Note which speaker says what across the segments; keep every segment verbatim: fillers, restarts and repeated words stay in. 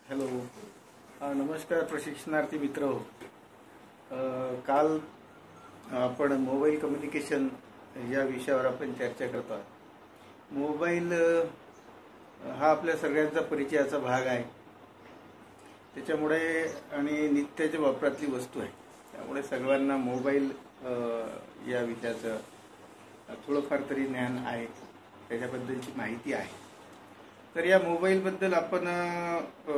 Speaker 1: Hello. अ, नमस्कार प्रशिक्षणार्थी मित्र. अ, काल आपण मोबाईल कम्युनिकेशन या विषयावर आपण चर्चा करतो आहोत. मोबाईल अ, हा आपल्या सगळ्यांचा परिचयाचा भाग आहे. त्याच्यामुळे आणि नित्याच्या वापरातली वस्तू आहे. त्यामुळे सर्वांना मोबाईल अ, या विषयाचं थोडंफार तरी ज्ञान आहे, त्याच्याबद्दलची माहिती आहे. तर या मोबाईलबद्दल आपण अ,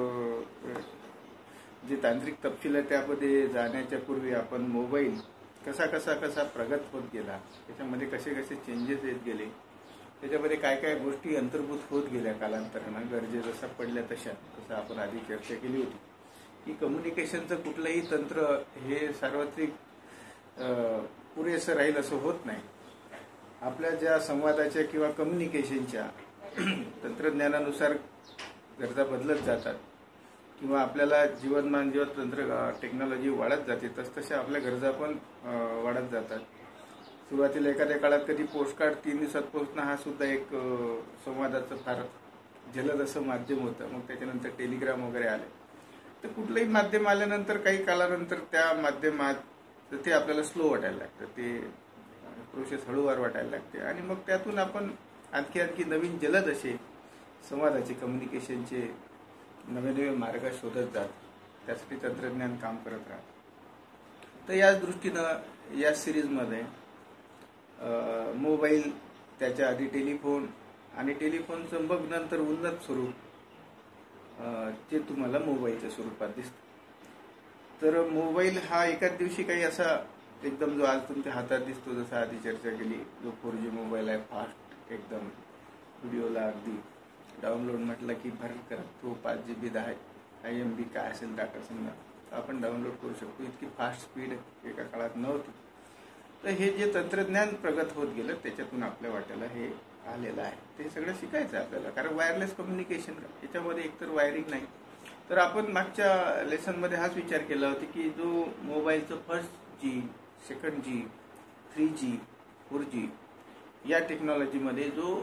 Speaker 1: जे तांत्रिक तपशील आहे त्यामध्ये जाण्याच्या पूर्वी आपण मोबाईल कसा कसा कसा प्रगत होत गेला, त्याच्यामध्ये कसे कसे चेंजेस येत गेले, त्याच्यामध्ये काय काय गोष्टी अंतर्भूत होत गेल्या कालांतरानं, गरजे जसा पडल्या तशा, तसं आपण आधी चर्चा केली होती की कम्युनिकेशनचं कुठलंही तंत्र हे सार्वत्रिक पुरेसं राहील असं होत नाही. आपल्या ज्या संवादाच्या किंवा कम्युनिकेशनच्या तंत्रज्ञानानुसार गरजा बदलत जातात किंवा आपल्याला जीवनमान जेव्हा तंत्र टेक्नॉलॉजी वाढत जाते तसतशा आपल्या गरजा पण वाढत जातात. सुरुवातीला एखाद्या काळात कधी पोस्टकार्ड तीन दिवसात पोहोचणं हा सुद्धा एक संवादाचं फार जलद असं माध्यम होतं. मग त्याच्यानंतर टेलिग्राम वगैरे आले. तर कुठलंही माध्यम आल्यानंतर काही कालानंतर त्या माध्यमात ते आपल्याला स्लो वाटायला लागतं, ते प्रोसेस हळूवार वाटायला लागते आणि मग त्यातून आपण आणखी आणखी नवीन जलद असे संवादाचे कम्युनिकेशनचे नवे नवे मार्ग शोधत जात. त्यासाठी तंत्रज्ञान काम करत राहतं. तर याच दृष्टीनं या सिरीजमध्ये मोबाईल, त्याच्या आधी टेलिफोन आणि टेलिफोनचं मग नंतर उन्नत स्वरूप ते तुम्हाला मोबाईलच्या स्वरूपात दिसतं. तर मोबाईल हा एकाच दिवशी काही असा एकदम जो आज तुमच्या हातात दिसतो, जसं आधी चर्चा केली, जो फोर जी मोबाईल आहे, फास्ट एकदम, व्हिडिओला अगदी डाउनलोड म्हटलं की भर करत तो पाच जी बी दहा आय एम बी काय असेल डाटा समजा आपण डाउनलोड करू शकतो. इतकी फास्ट स्पीड एका काळात नव्हती. तर हे जे तंत्रज्ञान प्रगत होत गेलं त्याच्यातून आपल्या वाट्याला हे आलेलं आहे. ते सगळं शिकायचं आहे आपल्याला, कारण वायरलेस कम्युनिकेशन याच्यामध्ये एकतर वायरिंग नाही. तर आपण मागच्या लेसनमध्ये हाच विचार केला होता की जो मोबाईलचं first G, second G, three G, four G या टेक्नॉलॉजीमध्ये जो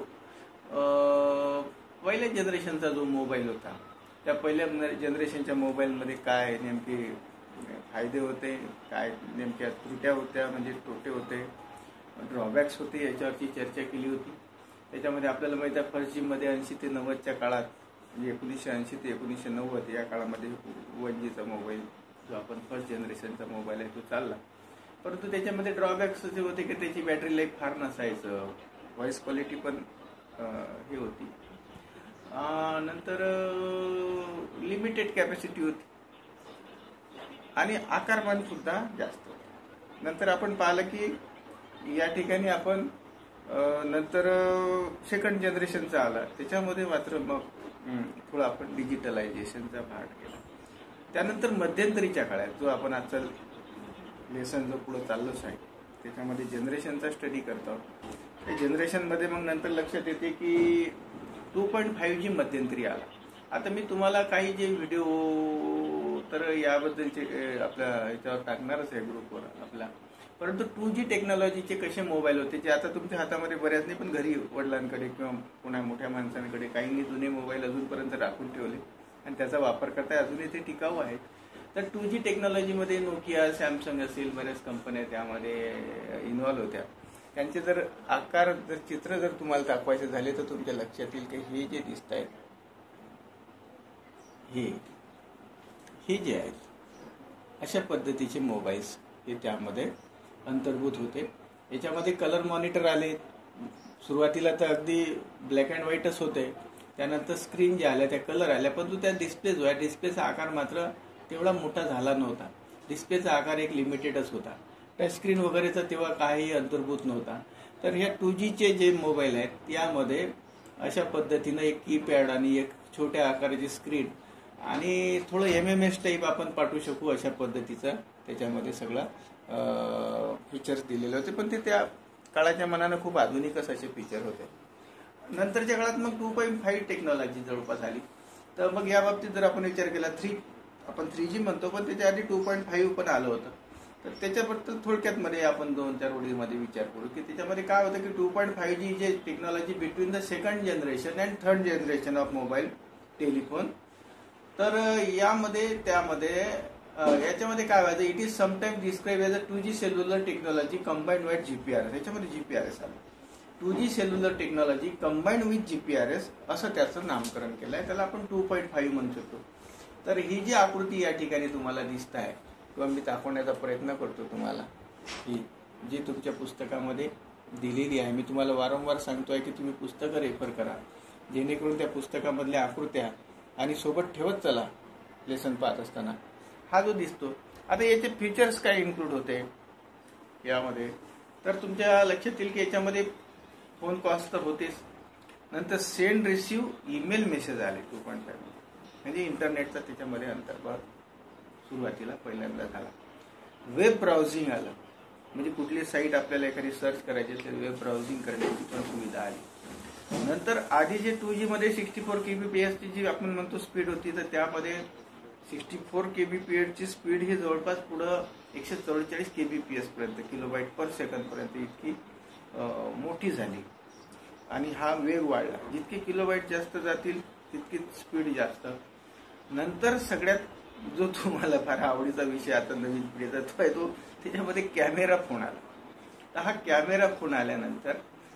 Speaker 1: पहिल्या जनरेशनचा जो मोबाईल होता, त्या पहिल्या जनरेशनच्या मोबाईलमध्ये काय नेमके फायदे होते, काय नेमक्या त्रुट्या होत्या, म्हणजे तोटे होते, ड्रॉबॅक्स होते, याच्यावरची चर्चा केली होती. त्याच्यामध्ये आपल्याला माहिती आहे फर्स्ट जीमध्ये ऐंशी ते नव्वदच्या काळात, म्हणजे एकोणीसशे ऐंशी ते एकोणीसशे नव्वद या काळामध्ये वन जीचा मोबाईल जो आपण फर्स्ट जनरेशनचा मोबाईल आहे तो चालला. परंतु त्याच्यामध्ये ड्रॉबॅक्स असे होते की त्याची बॅटरी लाईफ फार नसायचं, व्हॉइस क्वालिटी पण हे होती, नंतर लिमिटेड कॅपॅसिटी होती आणि आकारमान सुद्धा जास्त होतं. नंतर आपण पाहिलं की या ठिकाणी आपण नंतर सेकंड जनरेशनचा आला, त्याच्यामध्ये मात्र मग थोडं आपण डिजिटलायझेशनचा भाग केला. त्यानंतर मध्यंतरीच्या काळात जो आपण आजचा लेसन जो पुढं चाललोच आहे त्याच्यामध्ये जनरेशनचा स्टडी करतो. त्या जनरेशनमध्ये मग नंतर लक्षात येते की टू पॉईंट फाईव्ह जी मध्यंतरी आला. आता मी तुम्हाला काही जे व्हिडिओ तर याबद्दलचे आपल्या ह्याच्यावर टाकणारच आहे ग्रुपवर आपला, परंतु टू जी टेक्नॉलॉजीचे कसे मोबाईल होते जे आता तुमच्या हातामध्ये बऱ्याच नाही, पण घरी वडिलांकडे किंवा कोणा मोठ्या माणसांकडे काहींनी जुने मोबाईल अजूनपर्यंत राखून ठेवले आणि त्याचा वापर करताय, अजूनही ते टिकाऊ आहेत. तर टू जी टेक्नॉलॉजीमध्ये नोकिया, सॅमसंग असेल, बऱ्याच कंपन्या त्यामध्ये इन्व्हॉल्व होत्या. त्यांचे जर आकार, जर चित्र जर तुम्हाला दाखवायचे झाले तर तुमच्या लक्षात येईल की हे जे दिसत आहेत हे हे जे आहेत अशा पद्धतीचे मोबाईल्स हे त्यामध्ये अंतर्भूत होते. याच्यामध्ये कलर मॉनिटर आले. सुरुवातीला तर अगदी ब्लॅक अँड व्हाईटच होते, त्यानंतर स्क्रीन ज्या आल्या त्या कलर आल्या, परंतु त्या डिस्प्ले जो आहे डिस्प्लेचा आकार मात्र तेवढा मोठा झाला नव्हता. डिस्प्लेचा आकार एक लिमिटेडच होता. टच स्क्रीन वगैरेचा तेव्हा काही अंतर्भूत नव्हता. तर ह्या टू जीचे जे मोबाईल आहेत यामध्ये अशा पद्धतीनं एक कीपॅड आणि एक छोट्या आकाराची स्क्रीन आणि थोडं एम एम एस टाईप आपण पाठवू शकू अशा पद्धतीचं त्याच्यामध्ये सगळं फीचर्स दिलेले होते. पण ते त्या काळाच्या मनानं खूप आधुनिकच असे फीचर होते. नंतरच्या काळात मग टू पॉईंट फाईव्ह टेक्नॉलॉजी जवळपास आली. तर मग या बाबतीत जर आपण विचार केला, थ्री आपण थ्री जी म्हणतो पण त्याच्या आधी टू पॉईंट फाईव्ह पण आलं होतं. तर त्याच्याबद्दल थोडक्यात मध्ये आपण दोन चार ओळीमध्ये विचार करू की त्याच्यामध्ये काय होतं की टू पॉईंट फाईव्ह जी जे technology between the second generation and third generation of mobile telephone तर यामध्ये त्यामध्ये याच्यामध्ये काय व्हायचं, it is sometimes describe as a two G cellular technology combined with GPRS. याच्यामध्ये जीपीआरएस आलं. Two G cellular technology combined with GPRS असं त्याचं नामकरण केलं आहे. त्याला आपण टू पॉईंट फाईव्ह म्हणू शकतो. तर ही जी आकृती या ठिकाणी तुम्हाला दिसत आहे किंवा मी दाखवण्याचा प्रयत्न करतो तुम्हाला, ही जी तुमच्या पुस्तकामध्ये दिलेली आहे. मी तुम्हाला वारंवार सांगतोय की तुम्ही पुस्तकं रेफर करा, जेणेकरून त्या पुस्तकामधल्या आकृत्या आणि सोबत ठेवत चला लेसन पाहत असताना. हा जो दिसतो, आता याचे फीचर्स काय इन्क्लूड होते यामध्ये, तर तुमच्या लक्षात येईल की याच्यामध्ये फोन कॉल्स तर होतेच, नंतर सेंड रिसिव्ह ईमेल मेसेज आले टू पॉईंट फाईव्ह, म्हणजे इंटरनेटचा त्याच्यामध्ये अंतर्भाव सुरुवातीला पहिल्यांदा झाला. वेब ब्राउझिंग आलं, म्हणजे कुठली साईट आपल्याला एखादी सर्च करायची असेल वेब ब्राउझिंग करण्याची पण सुविधा आली. नंतर आधी जे टू जी मध्ये सिक्स्टी फोर केबीपीएसची जी आपण म्हणतो स्पीड होती, तर त्यामध्ये सिक्स्टी फोर केबीपीएसची स्पीड ही जवळपास पुढं एकशे चौवेचाळीस केबीपीएस पर्यंत, किलोबाईट पर सेकंद पर्यंत इतकी मोठी झाली. आणि हा वेग वाढला, जितके किलोबाईट जास्त जातील तितकी स्पीड जास्त. नंतर सगळ्यात जो तुम्हाला फार आवडीचा विषय आता नवीन पिढीचा तो आहे, तो त्याच्यामध्ये कॅमेरा फोन आला. तर हा कॅमेरा फोन आल्यानंतर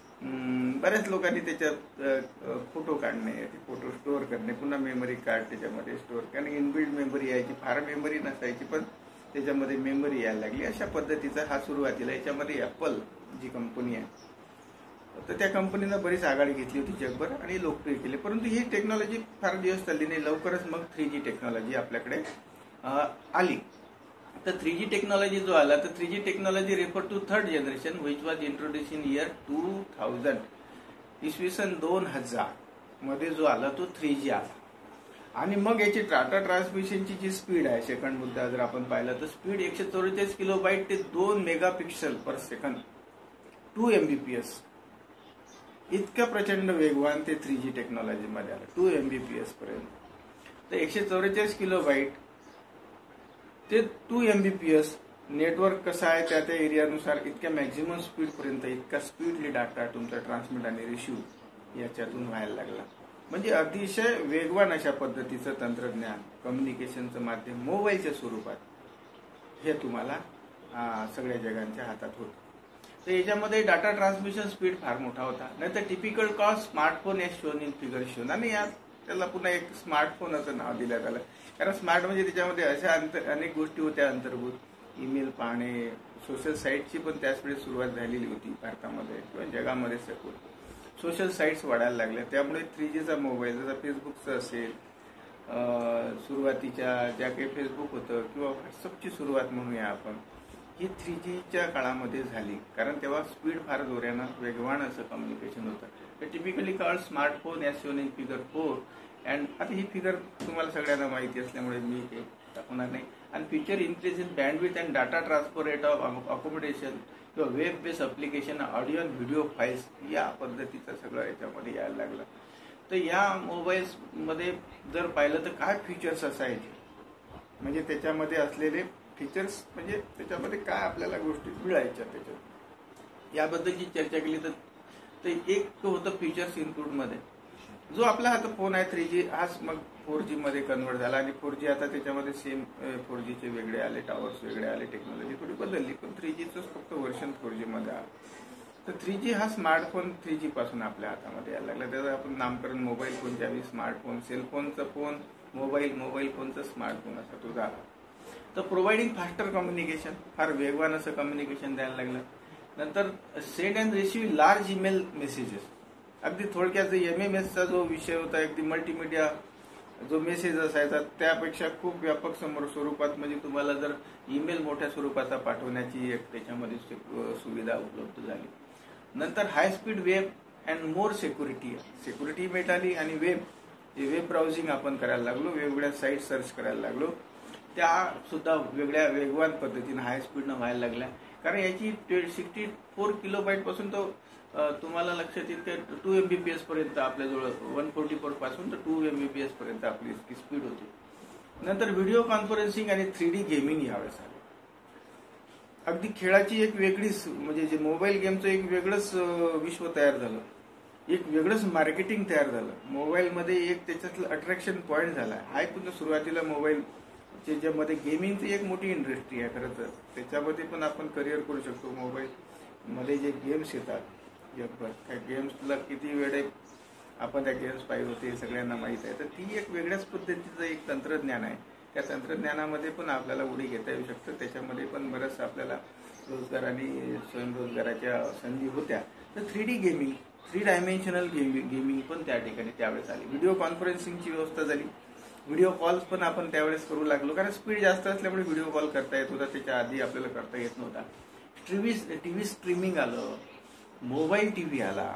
Speaker 1: बऱ्याच लोकांनी त्याच्यात फोटो काढणे, फोटो स्टोअर करणे, पुन्हा मेमरी कार्ड त्याच्यामध्ये स्टोअर करणे, इनबिल्ड मेमरी यायची, फार मेमरी नसायची पण त्याच्यामध्ये मेमरी यायला लागली. अशा पद्धतीचा हा सुरुवातीला याच्यामध्ये ॲपल जी कंपनी आहे, तर त्या कंपनीनं बरीच आघाडी घेतली होती जगभर आणि लोकप्रिय केली. परंतु ही टेक्नॉलॉजी फार दिवस चालली नाही. लवकरच मग थ्री जी टेक्नॉलॉजी आपल्याकडे आली. तर थ्री जी टेक्नॉलॉजी जो आला, तर three G technology refer to third generation which was introduce in year two thousand, इसवी सन दोन हजार मध्ये जो आला तो थ्री जी आला. आणि मग याची टाटा ट्रान्समिशनची जी स्पीड आहे, सेकंड मुद्दा जर आपण पाहिला तर स्पीड एकशे चौवेचाळीस किलोबाईट ते दोन मेगापिक्सल पर सेकंद, टू एमबीपीएस, इतक्या प्रचंड वेगवान ते थ्री जी टेक्नॉलॉजी मध्ये आलं, टू एमबीपीएस पर्यंत. तर एकशे चौवेचाळीस किलोबाईट ते टू एमबीपीएस नेटवर्क कसं आहे त्या त्या एरियानुसार इतक्या मॅक्झिमम स्पीड पर्यंत इतका स्पीडली डाटा तुमचा ट्रान्समिट आणि रिसिव्ह याच्यातून व्हायला लागला. म्हणजे अतिशय वेगवान अशा पद्धतीचं तंत्रज्ञान, कम्युनिकेशनचं माध्यम मोबाईलच्या स्वरूपात हे तुम्हाला सगळ्या जगांच्या हातात होतं. तर याच्यामध्ये डाटा ट्रान्समिशन स्पीड फार मोठा होता. नाहीतर typical call smartphone as shown in figure shown, आणि यात त्याला पुन्हा एक स्मार्टफोन असं नाव दिलं आलं, कारण स्मार्ट म्हणजे त्याच्यामध्ये अशा अंतर अनेक गोष्टी होत्या अंतर्भूत. ईमेल पाहणे, सोशल साईटची पण त्याच वेळी सुरुवात झालेली होती भारतामध्ये किंवा जगामध्ये सगळं. सोशल साईट्स वाढायला लागल्या, त्यामुळे थ्री जीचा मोबाईल जसा फेसबुकचं असेल, सुरुवातीच्या ज्या काही फेसबुक होतं किंवा व्हॉट्सअपची सुरुवात म्हणूया आपण, ही थ्री जीच्या काळामध्ये झाली. कारण तेव्हा स्पीड फार जोरानं वेगवान असं कम्युनिकेशन होतं. तर typically called smartphone as shown in figure four. And आता ही फिगर तुम्हाला सगळ्यांना माहिती असल्यामुळे मी ते दाखवणार नाही. आणि future increase in bandwidth and data transfer rate of accommodation किंवा web based application, audio and video files, या पद्धतीचं सगळं याच्यामध्ये यायला लागलं. तर या मोबाईल्समध्ये जर पाहिलं तर काय फीचर्स असायचे, म्हणजे त्याच्यामध्ये असलेले फीचर्स, म्हणजे त्याच्यामध्ये काय आपल्याला गोष्टी मिळायच्या त्याच्यात, याबद्दलची चर्चा केली तर एक होतं फीचर्स इन्क्लूडमध्ये, जो आपला आता फोन आहे थ्री जी, हाच मग फोर जी मध्ये कन्वर्ट झाला. आणि फोर जी आता त्याच्यामध्ये सेम फोर जीचे वेगळे आले, टावर्स वेगळे आले, टेक्नॉलॉजी थोडी बदलली, पण थ्री जीचंच फक्त व्हर्जन फोर जी मध्ये आलं. तर थ्री जी हा स्मार्टफोन थ्री जी पासून आपल्या हातामध्ये यायला लागला. त्याचं आपण नामकरण मोबाईल फोनच्या आधी स्मार्टफोन, सेलफोनचा फोन मोबाईल, मोबाईल फोनचा स्मार्टफोन असा तो झाला. तर प्रोव्हाइडिंग फास्टर कम्युनिकेशन, फार वेगवान असं कम्युनिकेशन द्यायला लागलं. नंतर send and receive large email messages, अगदी थोडक्यात एम एम एसचा जो विषय होता, अगदी मल्टीमीडिया जो मेसेज असायचा त्यापेक्षा खूप व्यापक समोर स्वरूपात, म्हणजे तुम्हाला जर ईमेल मोठ्या स्वरूपाचा पाठवण्याची एक त्याच्यामध्ये सुविधा उपलब्ध झाली. नंतर high speed web and more security, security मिळाली. आणि वेब जे वेब ब्राउझिंग आपण करायला लागलो, वेगवेगळ्या साईट सर्च करायला लागलो, त्या सुद्धा वेगळ्या वेगवान पद्धतीने हाय स्पीडनं व्हायला लागल्या. कारण याची सिक्स्टी फोर किलोबाईट पासून तो तुम्हाला लक्षात येईल की टू एमबीपीएस पर्यंत आपल्याजवळ, वन फोर्टी फोर पासून तर टू एमबीपीएस पर्यंत आपली इतकी स्पीड होती. नंतर व्हिडिओ कॉन्फरन्सिंग आणि थ्री डी गेमिंग यावेळेस आले. अगदी खेळाची एक वेगळीच, म्हणजे जे मोबाईल गेमचं एक वेगळंच विश्व तयार झालं. एक वेगळंच मार्केटिंग तयार झालं मोबाईलमध्ये, एक त्याच्यातलं अट्रॅक्शन पॉईंट झाला. हा पण सुरुवातीला मोबाईल ज्याच्यामध्ये गेमिंगची एक मोठी इंडस्ट्री आहे खरं तर, त्याच्यामध्ये पण आपण करिअर करू शकतो. मोबाईलमध्ये जे गेम्स येतात जगभर, त्या गेम्सला किती वेळ आपण त्या गेम्स पाहिजे होते सगळ्यांना माहीत आहे. तर ती एक वेगळ्याच पद्धतीचं एक तंत्रज्ञान आहे. त्या तंत्रज्ञानामध्ये पण आपल्याला उडी घेता येऊ शकतं. त्याच्यामध्ये पण बरंचसं आपल्याला रोजगार आणि स्वयंरोजगाराच्या संधी होत्या. तर three D gaming, three dimensional gaming gaming पण त्या ठिकाणी त्यावेळेस आली. व्हिडिओ कॉन्फरन्सिंगची व्यवस्था झाली. व्हिडिओ कॉल्स पण आपण त्यावेळेस करू लागलो, कारण स्पीड जास्त असल्यामुळे व्हिडिओ कॉल करता येत होता, त्याच्या आधी आपल्याला करता येत नव्हता. टीव्ही टीव्ही स्ट्रीमिंग आलं, मोबाईल टीव्ही आला,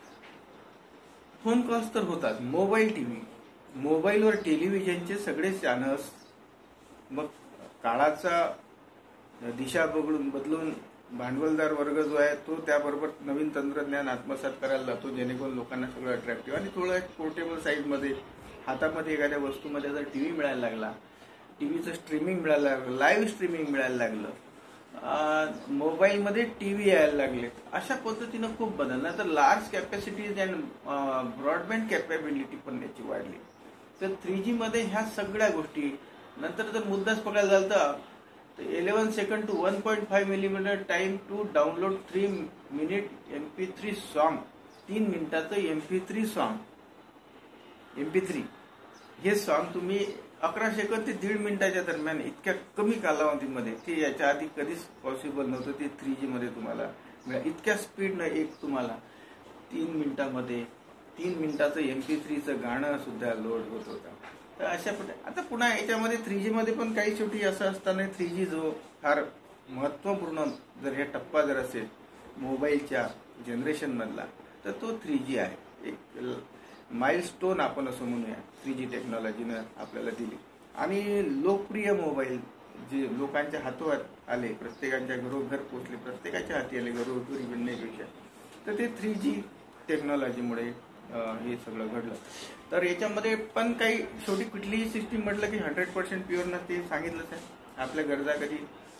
Speaker 1: फोन कॉल्स तर होतात, मोबाईल टीव्ही, मोबाईलवर टेलिव्हिजनचे सगळे चॅनल्स. मग काळाचा दिशा बघून बदलून भांडवलदार वर्ग जो आहे तो त्याबरोबर नवीन तंत्रज्ञान आत्मसात करायला जातो, जेणेकरून लोकांना सगळं अट्रॅक्टिव्ह आणि थोडं एक पोर्टेबल साईजमध्ये हातामध्ये एखाद्या वस्तूमध्ये जर टीव्ही मिळायला लागला, टीव्हीचं स्ट्रीमिंग मिळायला लागलं, लाईव्ह स्ट्रीमिंग मिळायला लागलं, मोबाईलमध्ये टीव्ही यायला लागले, अशा पद्धतीनं खूप बदललं. तर large capacities and broadband capability पण त्याची वाढली. तर थ्री जी मध्ये ह्या सगळ्या गोष्टी. नंतर जर मुद्दाच बघायला झालं तर eleven second two one point five millimetre time to download three minute M P three song, तीन मिनिटाचं M P three song M P three हे सॉन्ग तुम्ही अकरा सेकंद ते दीड मिनिटाच्या दरम्यान इतक्या कमी कालावधीमध्ये, ते याच्या आधी कधीच पॉसिबल नव्हतं. ते थ्री जी मध्ये तुम्हाला मिळालं. इतक्या स्पीडनं एक तुम्हाला तीन मिनिटामध्ये तीन मिनिटाचं एम पी थ्रीचं गाणं सुद्धा लोड होत होतं. तर अशा प्रकारे आता पुन्हा याच्यामध्ये थ्री जी मध्ये पण काही शेवटी असं असताना थ्री जी जो फार महत्त्वपूर्ण जर हे टप्पा जर असेल मोबाईलच्या जनरेशन मधला, तर तो थ्री जी आहे. एक माइलस्टोन आपण असं म्हणूया थ्री जी टेक्नॉलॉजीनं आपल्याला दिली. आणि लोकप्रिय मोबाईल जे लोकांच्या हातोहात आले, प्रत्येकाच्या घरोघर पोचले, प्रत्येकाच्या हाती आले घरोघरी विणण्यापेक्षा, तर ते थ्री जी टेक्नॉलॉजीमुळे हे सगळं घडलं. तर याच्यामध्ये पण काही शेवटी कुठलीही सिस्टीम म्हटलं की हंड्रेड पर्सेंट प्युअर ना, ते सांगितलंच आहे. आपल्या गरजा कधी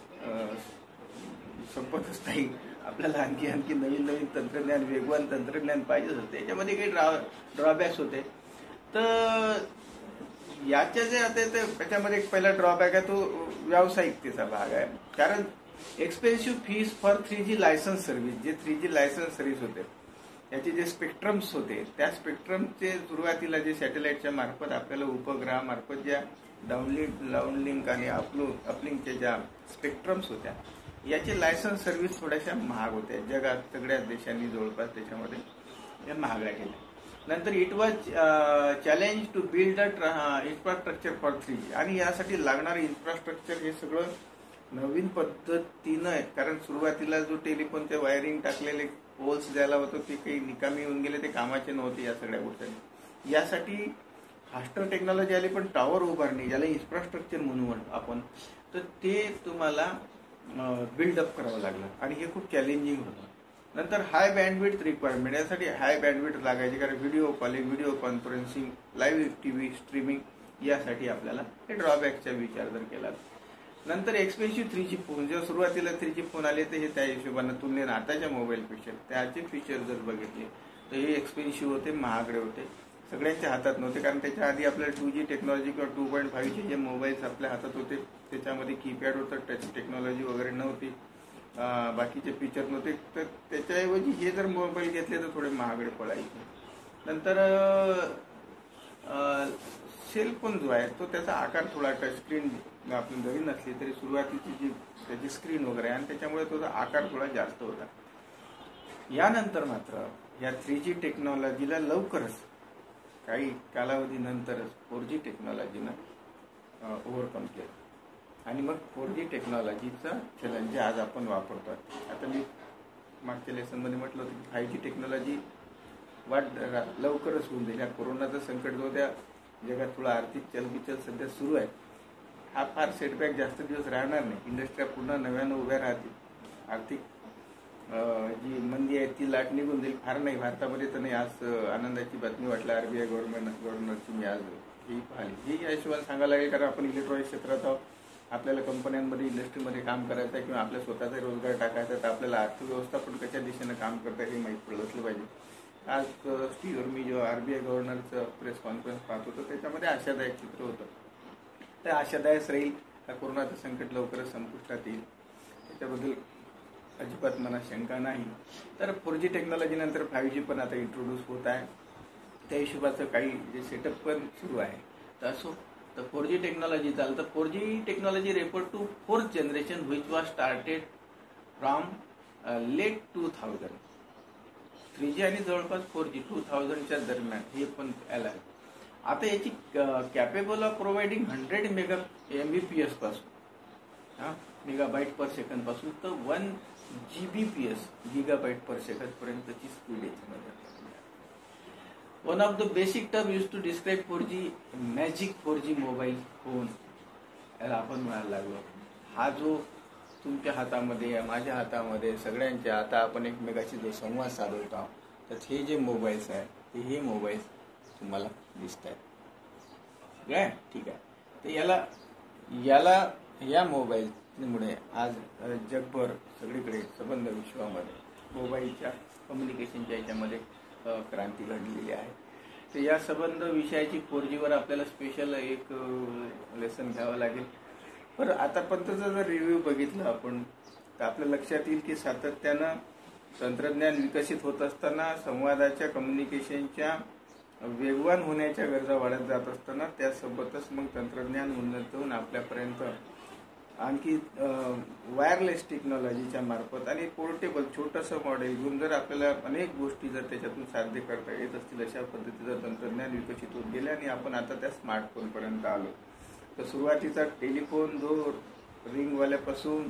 Speaker 1: संपतच नाही. आपल्याला आणखी आणखी नवीन नवीन तंत्रज्ञान, वेगवान तंत्रज्ञान पाहिजेच होते. याच्यामध्ये काही ड्रॉ ड्रॉबॅक्स होते. तर याच्या जे आता त्याच्यामध्ये एक पहिला ड्रॉबॅक आहे तो व्यावसायिकतेचा भाग आहे. कारण expensive fees for three G licence service, जे थ्री जी लायसन्स सर्व्हिस होते याचे जे स्पेक्ट्रम्स होते, त्या स्पेक्ट्रमचे सुरुवातीला जे सॅटेलाइटच्या मार्फत आपल्याला उपग्रहामार्फत ज्या डाउनलिंक डाउनलिंक आणि अपलोड अपलिंकच्या ज्या स्पेक्ट्रम्स होत्या, याचे लायसन्स सर्व्हिस थोड्याशा महाग होत्या. जगात सगळ्याच देशांनी जवळपास त्याच्यामध्ये या महागड्या केल्या. नंतर it was challenge to build a infrastructure for three G, आणि यासाठी लागणारे इन्फ्रास्ट्रक्चर हे सगळं नवीन पद्धतीनं आहे. कारण सुरुवातीला जो टेलिफोनचे वायरिंग टाकलेले पोल्स द्यायला होतं ते काही निकामी होऊन गेले, ते कामाचे नव्हते या सगळ्या गोष्टी. यासाठी फास्टर टेक्नॉलॉजी आली, पण टॉवर उभारणे ज्याला इन्फ्रास्ट्रक्चर म्हणून आपण, तर ते तुम्हाला बिल्डअप करावं लागलं आणि हे खूप चॅलेंजिंग होतं. नंतर हाय बँडविड्थ रिक्वायरमेंट, यासाठी हाय बँडविड्थ लागायची, कारण video calling, video conferencing, live TV streaming यासाठी आपल्याला हे ड्रॉबॅकचा विचार जर केला. नंतर एक्सपेन्सिव्ह थ्री जी फोन, जेव्हा सुरुवातीला थ्री जी फोन आले तर हे त्या हिशोबानं तुलनेनं आताच्या मोबाईलपेक्षा त्याचे फीचर जर बघितले तर हे एक्सपेन्सिव्ह होते, महागडे होते, सगळ्यांच्या हातात नव्हते. कारण त्याच्या आधी आपल्याला टू जी टेक्नॉलॉजी किंवा टू पॉईंट फाईव्हचे जे मोबाईल्स आपल्या हातात होते त्याच्यामध्ये कीपॅड होतं, टच टेक्नॉलॉजी वगैरे नव्हती, बाकीचे फीचर नव्हते. तर त्याच्याऐवजी हे जर मोबाईल घेतले तर थोडे महागडे पडायचे. नंतर सेलफोन जो आहे तो त्याचा आकार थोडा टच स्क्रीन आपण जरी नसली तरी सुरुवातीची जी त्याची स्क्रीन वगैरे आणि त्याच्यामुळे त्याचा आकार थोडा जास्त होता. यानंतर मात्र या थ्री जी टेक्नॉलॉजीला लवकरच काही कालावधीनंतरच फोर जी टेक्नॉलॉजीनं ओव्हरकम केलं आणि मग फोर जी टेक्नॉलॉजीचा चलन जे आज आपण वापरतो. आता मी मागच्या लेसनमध्ये म्हटलं होतं की फाईव्ह जी टेक्नॉलॉजी वाट लवकरच होऊन जाईल. या कोरोनाचं संकट जो त्या जगात थोडा आर्थिक चलबिचल सध्या सुरू आहे, हा फार सेटबॅक जास्त दिवस राहणार नाही. इंडस्ट्र्या पुन्हा नव्यानं उभ्या राहतील. आर्थिक जी मंदी आहे ती लाट निघून जाईल. फार नाही, भारतामध्ये तर नाही. आज आनंदाची बातमी वाटली आरबीआय गव्हर्नमेंट गव्हर्नरची मी आज ही पाहिली. ही या हिशोबाने सांगायला लागेल, कारण आपण इलेक्ट्रॉनिक क्षेत्रात आहोत, आपल्याला कंपन्यांमध्ये इंडस्ट्रीमध्ये काम करायचं आहे किंवा आपल्या स्वतःचा रोजगार टाकायचा, तर आपल्याला अर्थव्यवस्था पण कशा दिशेनं काम करता हे माहीत पडलं असलं पाहिजे. आज टीव्हीवर मी जो आरबीआय गव्हर्नरचं प्रेस कॉन्फरन्स पाहत होतो त्याच्यामध्ये आशादायक चित्र होतं. तर आशादायक राहील का कोरोनाचं संकट लवकरच संपुष्टात येईल त्याच्याबद्दल अजिबात मनात शंका नाही. तर फोर जी टेक्नॉलॉजी नंतर फाईव्ह जी पण आता इंट्रोड्यूस होत आहे. त्या हिशोबाचं काही जे सेटअप पण सुरू आहे. तर असो तर फोर जी टेक्नॉलॉजी चालतं. तर four G technology refer to fourth generation which was started from late two thousand. Three G आणि जवळपास फोर जी टू थाउजंडच्या दरम्यान हे पण आलं आहे. आता याची capable of providing hundred mega M B P S पासून हां मेगाबाईट पर सेकंड पासून तर one G B P S gigabyte per second पर्यंतची स्पीड याच्यामध्ये. One of the basic term use to describe four G magic four G mobile phone याला आपण म्हणायला लागलो. हा जो तुमच्या हातामध्ये माझ्या हातामध्ये सगळ्यांच्या आता आपण एकमेकाशी जो संवाद साधवत आहोत तर हे जे मोबाईल्स आहेत ते हे मोबाईल्स तुम्हाला दिसत आहेत. काय ठीक आहे. तर याला याला या मोबाईलमुळे आज जगभर सगळीकडे संबंध विश्वामध्ये मोबाईलच्या कम्युनिकेशनच्या याच्यामध्ये क्रांती घडलेली आहे. तर या संबंध विषयाची फोर जीवर आपल्याला स्पेशल एक लेसन घ्यावं लागेल. पण आतापर्यंतचा जर रिव्ह्यू बघितला आपण तर आपल्या लक्षात येईल की सातत्यानं तंत्रज्ञान विकसित होत असताना संवादाच्या कम्युनिकेशनच्या वेगवान होण्याच्या गरजा वाढत जात असताना त्यासोबतच मग तंत्रज्ञान उन्नत होऊन आपल्यापर्यंत आणखी वायरलेस टेक्नॉलॉजीच्या मार्फत आणि पोर्टेबल छोटंसं मॉडेल घेऊन जर आपल्याला अनेक गोष्टी जर त्याच्यातून साध्य करता येत असतील अशा पद्धतीचं तंत्रज्ञान विकसित होत गेले आणि आपण आता त्या स्मार्टफोनपर्यंत आलो. तर सुरुवातीचा टेलिफोन जो रिंगवाल्यापासून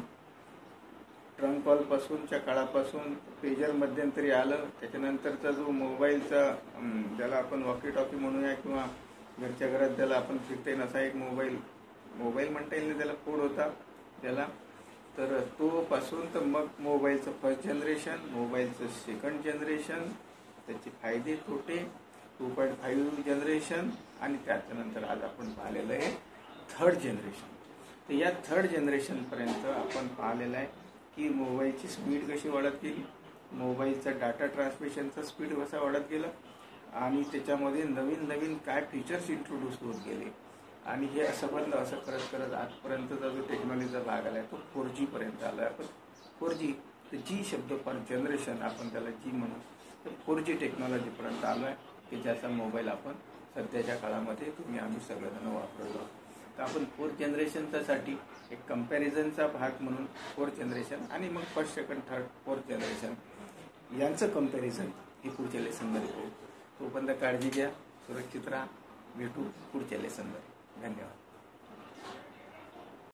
Speaker 1: ट्रंक कॉलपासूनच्या काळापासून पेजर मध्यंतरी आलं. त्याच्यानंतरचा जो मोबाईलचा ज्याला आपण वॉकी टॉकी म्हणूया किंवा घरच्या घरात ज्याला आपण फिरता येईल असा एक मोबाईल मोबाईल म्हणता येईल त्याला कोड होता त्याला. तर तो पासून तर मग मोबाईलचं फर्स्ट जनरेशन मोबाईलचं सेकंड जनरेशन त्याचे फायदे तोटे टू पॉईंट फाईव्ह जनरेशन आणि त्याच्यानंतर आज आपण पाहिलेलं आहे थर्ड जनरेशन. तर या थर्ड जनरेशनपर्यंत आपण पाहिलेलं आहे की मोबाईलची स्पीड कशी वाढत गेली, मोबाईलचा डाटा ट्रान्समिशनचा स्पीड कसा वाढत गेला आणि त्याच्यामध्ये नवीन नवीन काय फीचर्स इंट्रोड्यूस होत गेले आणि हे असं बंद असं करत करत आजपर्यंतचा जो टेक्नॉलॉजीचा भाग आला आहे तो फोर जी पर्यंत आला आहे. आपण फोर जी तर जी शब्द पर जनरेशन आपण त्याला जी म्हणू तर फोर जी टेक्नॉलॉजीपर्यंत आलो आहे की ज्याचा मोबाईल आपण सध्याच्या काळामध्ये तुम्ही आम्ही सगळेजण वापरतो. तर आपण फोर्थ जनरेशनच्यासाठी एक कम्पॅरिझनचा भाग म्हणून फोर्थ जनरेशन आणि मग first second third fourth generation यांचं कम्पॅरिझन हे पुढच्या लेसनमध्ये होईल. तोपर्यंत काळजी घ्या, सुरक्षित राहा. भेटू पुढच्या लेसनमध्ये. धन्यवाद.